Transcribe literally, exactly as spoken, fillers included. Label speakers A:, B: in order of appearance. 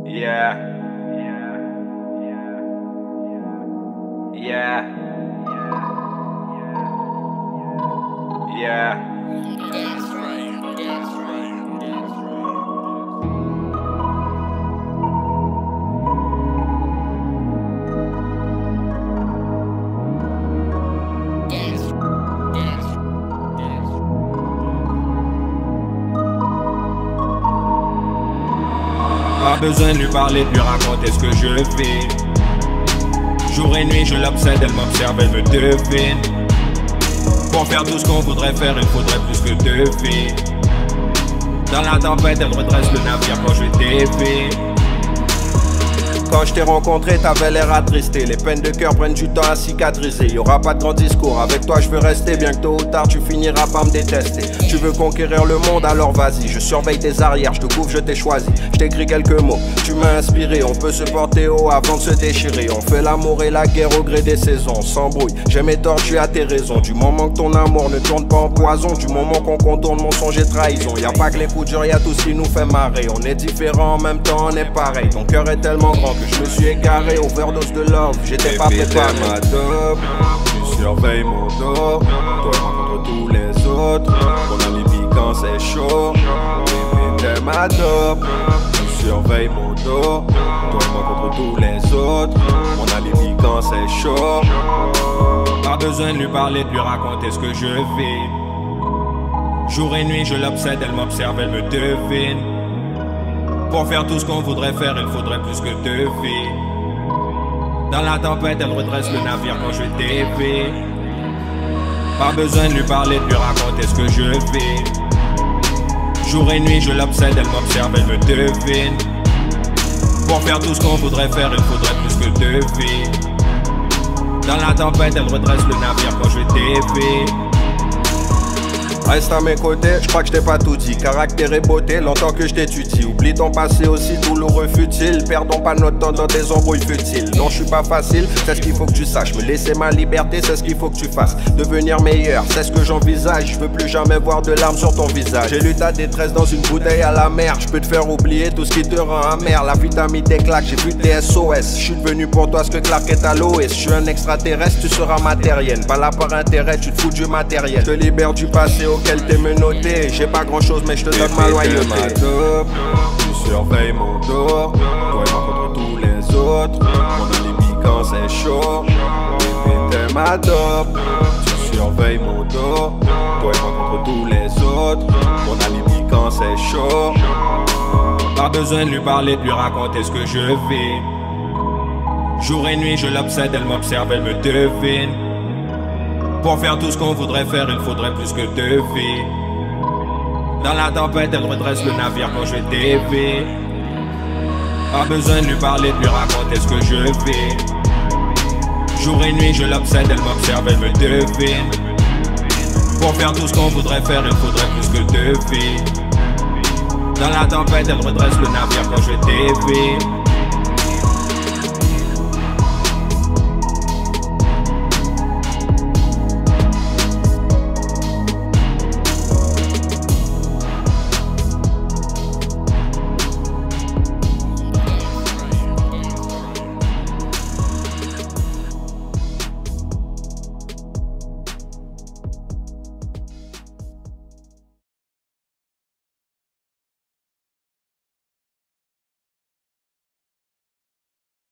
A: Yeah. Yeah. Yeah.
B: That's right, that's right, that's right. Dance, dance, dance.
A: Pas besoin de lui parler, de lui raconter ce que je fais. Jour et nuit je l'obsède, elle m'observe, elle me devine. Pour faire tout ce qu'on voudrait faire, il faudrait plus que deux filles. Dans la tempête, elle redresse le navire quand je défie. Quand je t'ai rencontré, t'avais l'air attristé. Les peines de cœur prennent du temps à cicatriser. Y'aura pas de grand discours, avec toi je veux rester. Bien que tôt ou tard tu finiras par me détester. Tu veux conquérir le monde, alors vas-y. Je surveille tes arrières, je te couvre, je t'ai choisi. Je t'écris quelques mots, tu m'as inspiré. On peut se porter haut avant de se déchirer. On fait l'amour et la guerre au gré des saisons. On s'embrouille, j'ai mes torts, tu as tes raisons. Du moment que ton amour ne tourne pas en poison, du moment qu'on contourne mensonge et trahison. Y'a pas que les coups durs, y'a tout ce qui nous fait marrer. On est différents, en même temps on est pareil. Ton cœur est tellement grand que je me suis égaré, overdose de love, j'étais pas préparé. Ma dope, tu surveilles mon dos. Toi contre tous les autres, mon alibi quand c'est chaud. Bébé t'es ma dope, tu surveilles mon dos. Toi contre tous les autres, mon alibi quand c'est chaud. Pas besoin de lui parler, de lui raconter ce que je vis. Jour et nuit je l'obsède, elle m'observe, elle me devine. Pour faire tout ce qu'on voudrait faire, il faudrait plus que deux filles. Dans la tempête, elle redresse le navire quand je défie. Pas besoin de lui parler, de lui raconter ce que je vis. Jour et nuit, je l'obsède, elle m'observe, elle me devine. Pour faire tout ce qu'on voudrait faire, il faudrait plus que deux filles. Dans la tempête, elle redresse le navire quand je défie. Reste à mes côtés, je crois que je t'ai pas tout dit. Caractère et beauté, longtemps que je t'étudie. Oublie ton passé aussi douloureux futile. Perdons pas notre temps dans des embrouilles futiles. Non, je suis pas facile, c'est ce qu'il faut que tu saches. Me laisser ma liberté, c'est ce qu'il faut que tu fasses. Devenir meilleur, c'est ce que j'envisage. Je veux plus jamais voir de larmes sur ton visage. J'ai lu ta détresse dans une bouteille à la mer. Je peux te faire oublier tout ce qui te rend amer. La vie t'a mis des claques, j'ai vu tes S O S. Je suis devenu pour toi ce que Clark est à l'O S. Je suis un extraterrestre, tu seras matériel. Pas là par intérêt, tu te fous du matériel. Je te libère du passé auquel t'es menotté. J'ai pas grand chose mais je te donne ma loyauté. Ma dope, tu surveilles mon dos. Toi et moi contre tous les autres. Mon alibi quand c'est chaud. Bébé t'es ma dope, tu surveilles mon dos. Toi et moi contre tous les autres. Mon alibi quand c'est chaud. Pas besoin de lui parler, de lui raconter ce que je vis. Jour et nuit je l'obsède, elle m'observe, elle me devine. Pour faire tout ce qu'on voudrait faire, il faudrait plus que deux filles. Dans la tempête, elle redresse le navire quand je défie. Pas besoin de lui parler, de lui raconter ce que je vis. Jour et nuit, je l'obsède, elle m'observe, elle me devine. Pour faire tout ce qu'on voudrait faire, il faudrait plus que deux filles. Dans la tempête, elle redresse le navire quand je défie.